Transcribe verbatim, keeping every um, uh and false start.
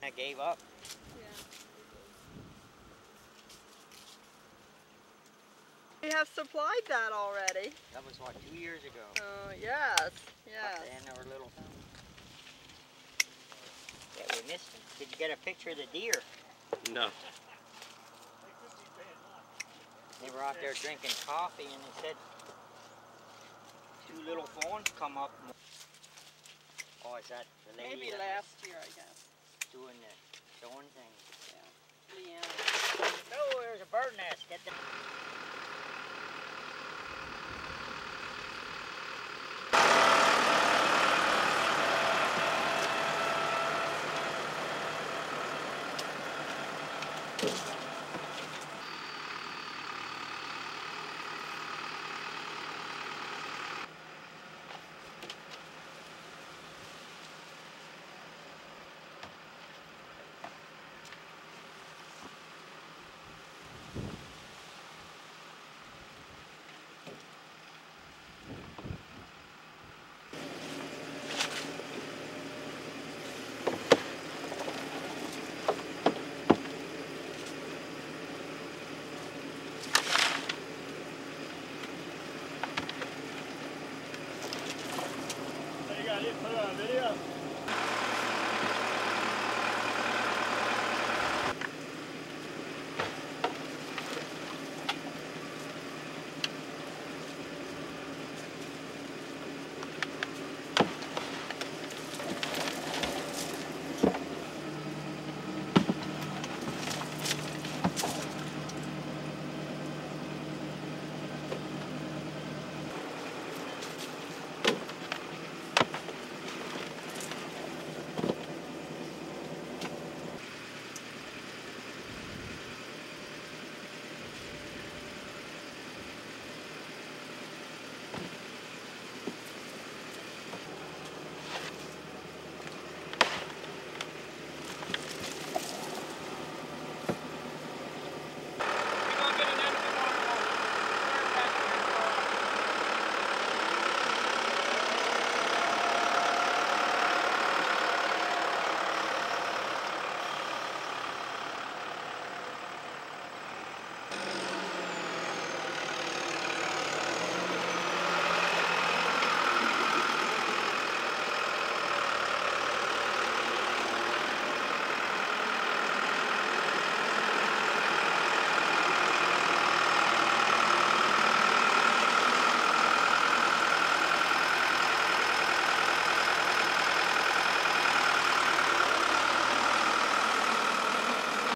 I gave up. We have supplied that already. That was what, two years ago? Oh, uh, yes, yes. Up in our little... Yeah, we missed him. Did you get a picture of the deer? No. They were out there drinking coffee and they said two little fawns come up. And... Oh, is that the lady? Maybe that last year, I guess. Doing the showing thing. Yeah. Leanne. Oh, there's a bird nest. Get down. Thank you.